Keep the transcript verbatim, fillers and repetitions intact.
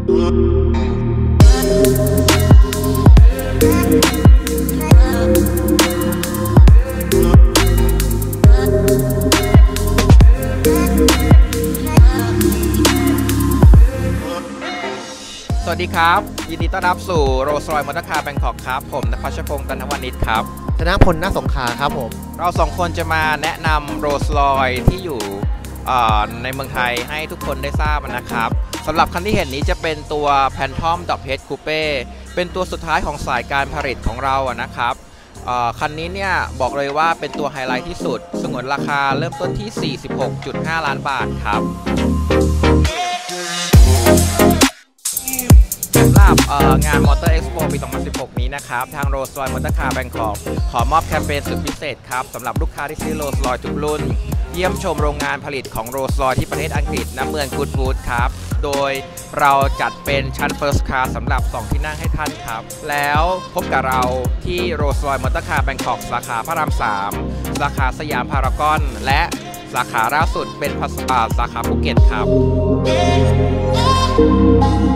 สวัสดีครับยินดีต้อนรับสู่โรลส์รอยซ์มอเตอร์คาร์แบงคอกครับผมนภัชพงศ์ตันทวานิชครับธนพล ณ สงขลาครับผมเราสองคนจะมาแนะนำโรลส์รอยซ์ที่อยู่ในเมืองไทยให้ทุกคนได้ทราบนะครับสำหรับคันที่เห็นนี้จะเป็นตัว Phantom Dot H Coupe เป็นตัวสุดท้ายของสายการผลิตของเราอะนะครับคันนี้เนี่ยบอกเลยว่าเป็นตัวไฮไลท์ที่สุดสงวนราคาเริ่มต้นที่ สี่สิบหกจุดห้า ล้านบาทครับสำหรับงาน Motor Expo ปี สองพันสิบหก นี้นะครับทาง Rolls Royce Motor Car Bangkok ขอมอบแคมเปญสุดพิเศษครับสำหรับลูกค้าที่ซื้อ Rolls Royce ทุกรุ่นเยี่ยมชมโรงงานผลิตของ Rolls Royce ที่ประเทศอังกฤษณเมือง Goodwood ครับโดยเราจัดเป็นชั้น First Class สำหรับสองที่นั่งให้ท่านครับแล้วพบกับเราที่ Rolls Royce Motor Car Bangkok สาขาพระราม สาม สาขาสยามพารากอนและสาขาล่าสุดเป็นสาขาภูเก็ตครับ